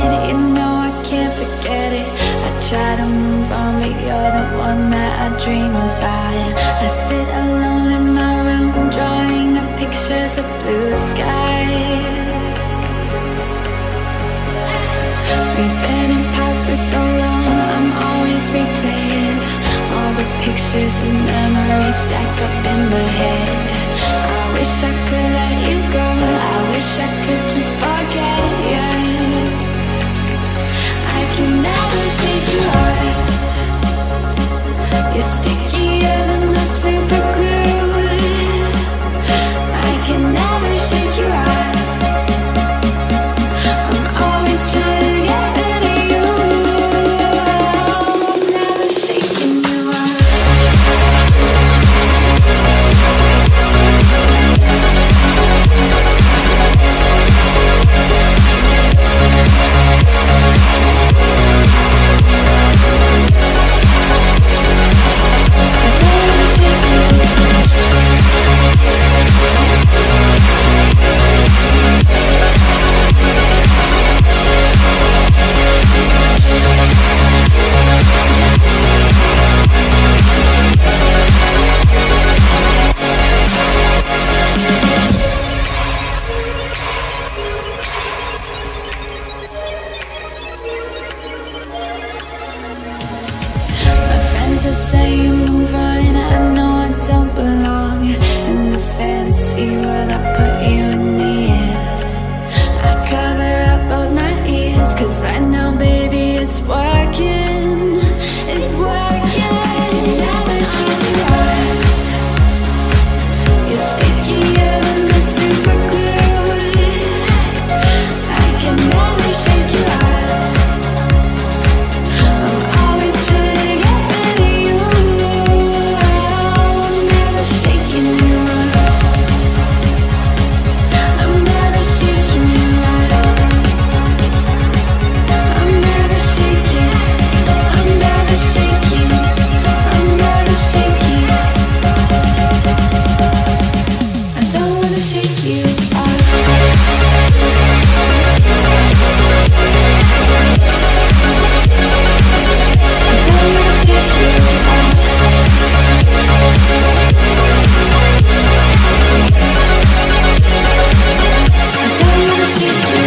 You know I can't forget it. I try to move on, but you're the one that I dream about. I sit alone in my room, drawing up pictures of blue skies. We've been apart for so long, I'm always replaying all the pictures and memories stacked up in my head. I wish I could let you go, I wish I could just forget you. I can never shake you off. You're stickier than my super glue. I can never shake you off. I'm always trying to get rid of you. I'm never shaking you off. Are saying move on, I know I don't belong in this fantasy world I put you in the end. I cover up both my ears, cause I know baby it's working. It's working. Never shake you off. You're stickier than the super glue. I can never shake you off. I don't wanna shake you.